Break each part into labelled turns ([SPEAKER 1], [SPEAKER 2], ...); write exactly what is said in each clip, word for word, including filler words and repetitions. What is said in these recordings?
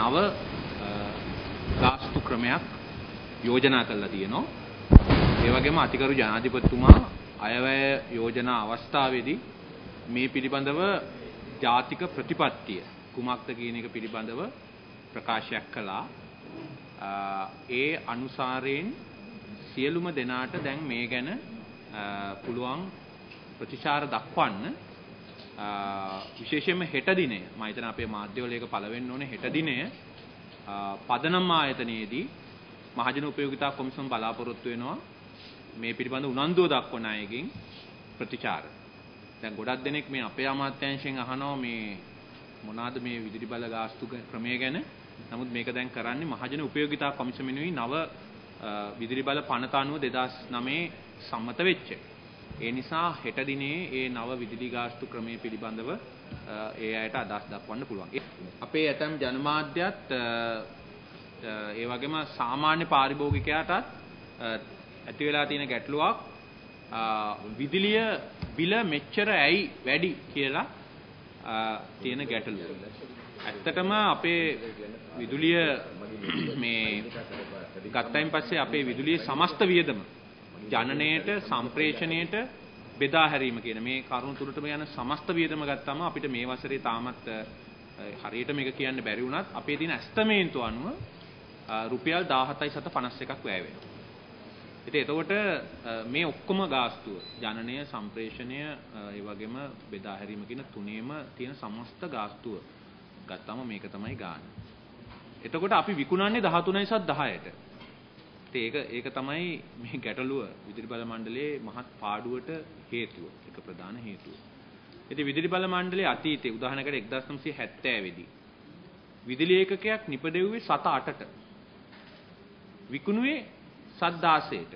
[SPEAKER 1] නව ගාස්තු ක්‍රමයක් යෝජනා කරලා තියෙනවා. ඒ වගේම අතිගරු ජනාධිපතිතුමා අයවැය යෝජනා අවස්ථාවේදී මේ පිළිබඳව ජාතික ප්‍රතිපත්තිය කුමක්ද කියන එක පිළිබඳව ප්‍රකාශයක් කළා. ඒ අනුසාරයෙන් සියලුම දෙනාට දැන් මේ ගැන පුළුවන් ප්‍රතිචාර දක්වන්න විශේෂයෙන්ම හෙට දිනය මම හිතන අපේ මාධ්‍යවල එක පළවෙන්න ඕනේ හෙට දිනය පදනම් ආයතනයේදී මහජන උපයෝගිතා කොමිසම බලාපොරොත්තු වෙනවා මේ පිළිබඳ උනන්දුව දක්වන අයගෙන් ප්‍රතිචාර. දැන් ගොඩක් දෙනෙක් මේ අපේ අමාත්‍යාංශයෙන් අහනවා මේ මොනවාද මේ විදුලි බල ගාස්තු ක්‍රමය ගැන. නමුත් මේක දැන් කරන්නේ මහජන උපයෝගිතා කොමිසමෙනුයි නව විදුලි බල පනත අනුව දෙදාස් නවයේ සම්මත වෙච්ච. ඒ නිසා හෙට දිනේ ඒ නව විදුලි ගාස්තු ක්‍රමය පිළිබඳව ඒ අයට අදහස් දක්වන්න පුළුවන්. අපේ ඇතම් ජනමාධ්‍යත් ඒ වගේම සාමාන්‍ය පාරිභෝගිකයාටත් ඇති වෙලා තියෙන ගැටලුවක් විදුලිය බිල මෙච්චර ඇයි වැඩි කියලා තියෙන ගැටලුව. ඇත්තටම අපේ විදුලිය මේ ගත්තයින් පස්සේ අපේ විදුලියේ සමස්ත වියදම ජනනයට සම්ප්‍රේෂණයට බෙදා හැරීම කියන මේ කරුණු තුනටම යන සමස්ත වියදම ගත්තම අපිට මේ වසරේ තාමත් හරියට මේක කියන්න බැරි වුණත් අපේ තියෙන ඇස්තමේන්තු අනුව රුපියල් දාහතයි සත පනස් එකක් වැය වෙනවා. ඉතින් එතකොට මේ ඔක්කොම ගාස්තුව ජනනය සම්ප්‍රේෂණය ඒ වගේම බෙදා හැරීම කියන තුනේම තියෙන සමස්ත ගාස්තුව ගත්තම මේක තමයි ගාන. එතකොට අපි විකුණන්නේ දහතුනයි සත් දහයට. ඒක ඒක තමයි මේ ගැටලුව විදුලි බල මණ්ඩලයේ මහත් පාඩුවට හේතුව. එක ප්‍රධාන හේතුව. ඉතින් විදුලි බල මණ්ඩලයේ අතීතයේ උදාහරණයකට එක්දාස් නවසිය හැත්තෑ දී විදුලි ඒකකයක් නිපදෙව්වේ සත අටට. විකුණුවේ සත් දාසයට.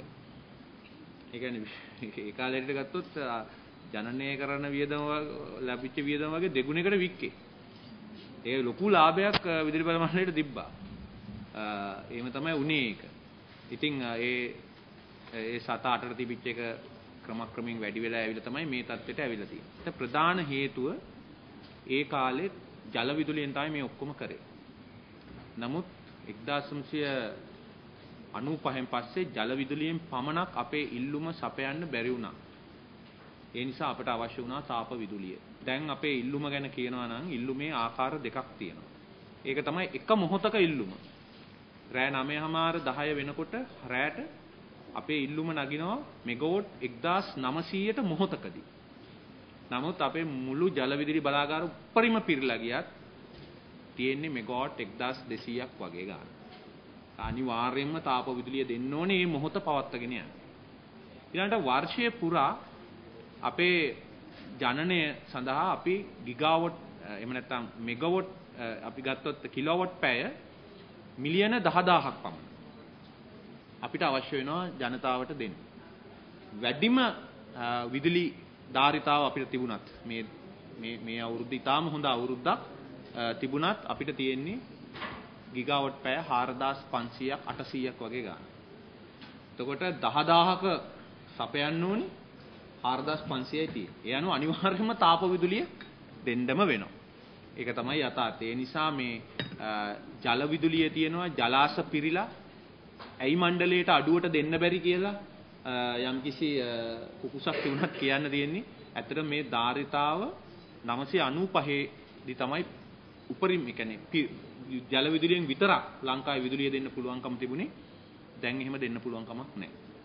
[SPEAKER 1] ඒ කියන්නේ ඒ කාලේට ගත්තොත් ජනනය කරන වියදම ලැබිච්ච වියදම වගේ දෙගුණයකට වික්කේ. ඒ ලොකු ලාභයක් විදුලි බල මණ්ඩලයට තිබ්බා. එහෙම තමයි උනේ ඒක. ඉතින් ඒ ඒ සත අටට තිබිච්ච එක ක්‍රමක්‍රමයෙන් වැඩි වෙලා ඇවිල්ලා තමයි මේ තත්ත්වයට ඇවිල්ලා තියෙන්නේ. ප්‍රධාන හේතුව ඒ කාලේ ජල විදුලියෙන් තමයි මේ ඔක්කොම කරේ. නමුත් එක්දාස් නවසිය අනූපහෙන් පස්සේ ජල විදුලියෙන් පමණක් අපේ ඉල්ලුම සපයන්න බැරි වුණා. ඒ නිසා අපට අවශ්‍ය වුණා තාප විදුලිය. දැන් අපේ ඉල්ලුම ගැන කියනවා නම් ඉල්ලුමේ ආකාර දෙකක් තියෙනවා. ඒක තමයි එක මොහොතක ඉල්ලුම. රෑ නවයමාර දහය වෙනකොට රෑට අපේ ඉල්ලුම නගිනවා මෙගාවොට් එක්දාස් නවසීයට මොහොතකදී. නමුත් අපේ මුළු ජල විදුලි බලාගාර උපරිම පිරලා ගියත් තියෙන්නේ මෙගාවොට් එක්දාස් දෙසීයක් වගේ ගන්න. අනිවාර්යයෙන්ම තාප විදුලිය දෙන්න ඕනේ මේ මොහොත පවත්වාගෙන යන්න. ඊළඟට වර්ෂයේ පුරා අපේ ජනනය සඳහා අපි ගිගාවොට් එහෙම නැත්නම් මෙගාවොට් අපි ගත්තොත් කිලෝවොට් පැය මිලියන දහදාහක් පමණ අපිට අවශ්‍ය වෙනවා ජනතාවට දෙන්න. වැඩිම විදුලි ධාරිතාව අපිට තිබුණත් මේ මේ මේ අවුරුද්ද ඉතාම හොඳ අවුරුද්දක් තිබුණත් අපිට තියෙන්නේ ගිගාවොට් පැය හාරදාස් පන්සීයක් අටසීයක් වගේ ගන්න. එතකොට දහදාහක සපයන්න ඕනේ හාරදාස් පන්සීයයි තියෙන්නේ. ඒ අනුව අනිවාර්යයෙන්ම තාප විදුලිය දෙන්නම වෙනවා. ඒක තමයි යථාර්ථය. ඒ නිසා මේ ජල විදුලිය තියෙනවා ජලාශ පිරීලා ඇයි මණ්ඩලයට අඩුවට දෙන්න බැරි කියලා යම්කිසි කුකුසක් තිබුණත් කියන්න තියෙන්නේ. ඇත්තට මේ ධාරිතාව නවසිය අනූපහේ දී තමයි උපරිම ඒ කියන්නේ ජල විදුලියෙන් විතරක් ලංකාවේ විදුලිය දෙන්න පුළුවන්කම තිබුණේ. දැන් එහෙම දෙන්න පුළුවන් කමක් නැහැ.